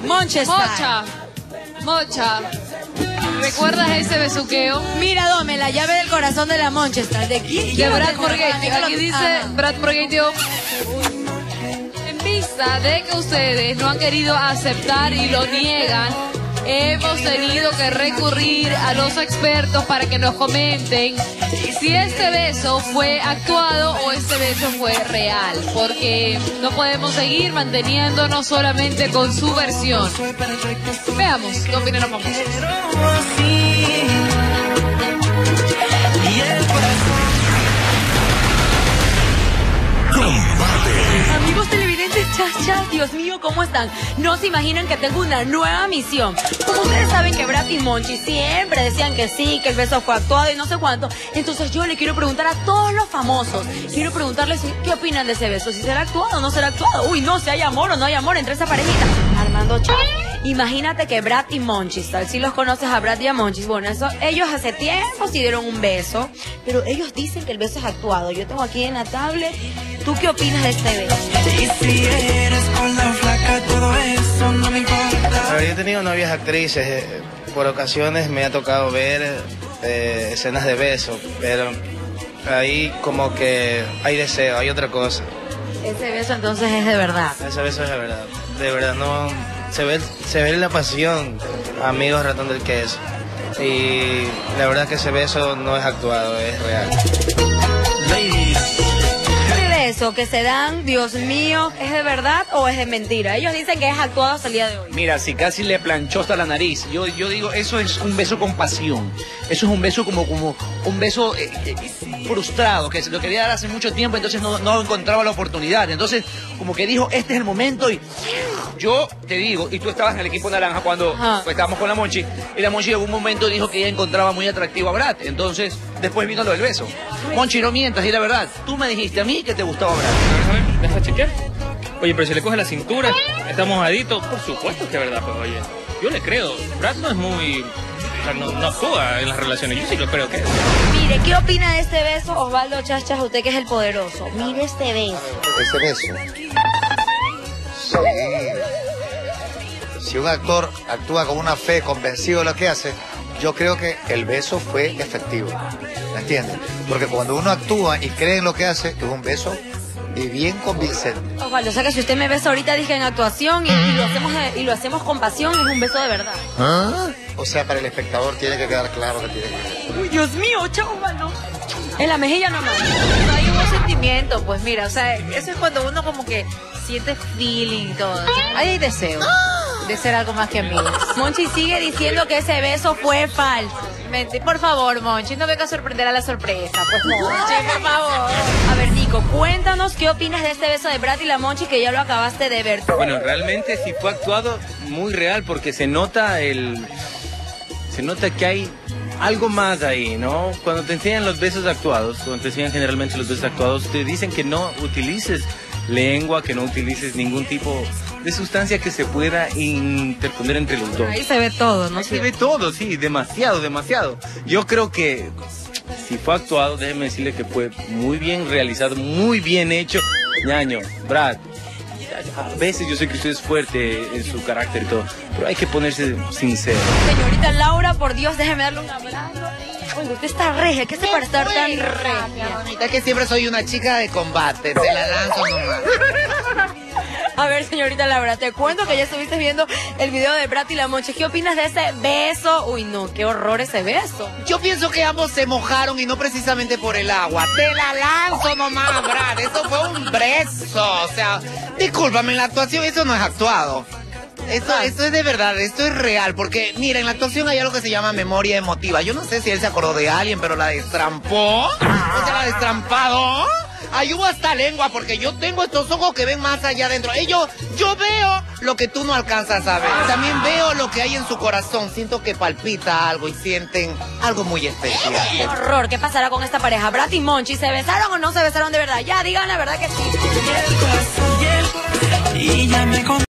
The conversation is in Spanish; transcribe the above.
Mocha. ¿Recuerdas ese besuqueo? Mira, Dome, la llave del corazón de la Manchester. ¿De quién? De Brad Morghetti. Aquí dice Brad Morghetti. En vista de que ustedes no han querido aceptar y lo niegan, hemos tenido que recurrir a los expertos para que nos comenten si este beso fue actuado o este beso fue real, porque no podemos seguir manteniéndonos solamente con su versión. Veamos qué opinan los famosos. Amigos televidentes, chas, Dios mío, ¿cómo están? No se imaginan que tengo una nueva misión. Como ustedes saben que Brad y Monchi siempre decían que sí, que el beso fue actuado y no sé cuánto. Entonces yo le quiero preguntar a todos los famosos. Quiero preguntarles qué opinan de ese beso. Si será actuado o no será actuado. Uy, no, si hay amor o no hay amor entre esa parejita. Armando Chas. Imagínate que Brad y Monchis, tal si los conoces a Brad y a Monchis, bueno, ellos hace tiempo sí dieron un beso, pero ellos dicen que el beso es actuado. Yo tengo aquí en la tablet. ¿Tú qué opinas de este beso? Y si eres con la flaca, todo eso no me importa. A ver, yo he tenido novias actrices, por ocasiones me ha tocado ver escenas de beso, pero ahí como que hay deseo, hay otra cosa. Ese beso entonces es de verdad. Ese beso es de verdad no, se ve la pasión, amigos ratón del queso, y la verdad que ese beso no es actuado, es real. Eso que se dan, Dios mío, ¿es de verdad o es de mentira? Ellos dicen que es actuado hasta el día de hoy. Mira, si casi le planchó hasta la nariz. Yo digo, eso es un beso con pasión. Eso es un beso como un beso frustrado, que se lo quería dar hace mucho tiempo, entonces no encontraba la oportunidad. Entonces, como que dijo, este es el momento y yo te digo, y tú estabas en el equipo naranja cuando estábamos con la Monchi, y la Monchi en algún momento dijo que ella encontraba muy atractivo a Brad. Entonces, después vino lo del beso. Monchi, no mientas, y la verdad, tú me dijiste a mí que te gustaba Brad. A ver, deja chequear. Oye, pero si le coge la cintura, está mojadito, por supuesto que es verdad, pues oye, yo le creo. Brad no es muy... O sea, no actúa en las relaciones, yo sí lo creo que es. Mire, ¿qué opina de este beso, Osvaldo Chachas, usted que es el poderoso? Mire este beso. Ese beso. Sí. Si un actor actúa con una fe, convencido de lo que hace, yo creo que el beso fue efectivo. ¿Me entiendes? Porque cuando uno actúa y cree en lo que hace, es un beso y bien convincente. Osvaldo, o sea que si usted me besa ahorita, dije en actuación y lo hacemos con pasión, es un beso de verdad. ¿Ah? O sea, para el espectador tiene que quedar claro que tiene que... Uy, Dios mío, chao, Osvaldo. En la mejilla nomás. No hay un sentimiento, pues mira, o sea, eso es cuando uno como que siente feeling y todo. Ahí hay deseo de ser algo más que amigos. Monchi sigue diciendo que ese beso fue falso. Por favor, Monchi, no venga a sorprender a la sorpresa, pues Monchi, por favor. A ver, Nico, cuéntanos qué opinas de este beso de Brad y la Monchi que ya lo acabaste de ver. Bueno, realmente sí fue actuado muy real porque se nota que hay algo más ahí, ¿no? Cuando te enseñan los besos actuados, cuando te enseñan generalmente los besos actuados, te dicen que no utilices lengua, que no utilices ningún tipo de sustancia que se pueda interponer entre los dos. Ahí se ve todo, ¿no? Ahí se ve todo, sí, demasiado. Yo creo que si fue actuado, déjeme decirle que fue muy bien realizado, muy bien hecho. Ñaño, Brad, a veces yo sé que usted es fuerte en su carácter y todo, pero hay que ponerse sincero. Señorita Laura, por Dios, déjeme darle un abrazo. Oye, usted está regia, ¿qué se para estar tan regia? Es que siempre soy una chica de combate, te la lanzo nomás. A ver, señorita Laura, te cuento que ya estuviste viendo el video de Brad y la Monchi. ¿Qué opinas de ese beso? Uy, no, qué horror ese beso. Yo pienso que ambos se mojaron y no precisamente por el agua. Te la lanzo nomás, Brad. Eso fue un beso. O sea, discúlpame, en la actuación eso no es actuado. Esto es de verdad, esto es real, porque mira, en la actuación hay algo que se llama memoria emotiva. Yo no sé si él se acordó de alguien, pero la destrampó. O sea, la destrampado. Ahí hubo hasta lengua, porque yo tengo estos ojos que ven más allá adentro. Yo veo lo que tú no alcanzas a ver. También veo lo que hay en su corazón. Siento que palpita algo y sienten algo muy especial. ¡Qué horror! ¿Qué pasará con esta pareja? Brad y Monchi, ¿se besaron o no se besaron de verdad? Ya, digan la verdad que sí. Y ya me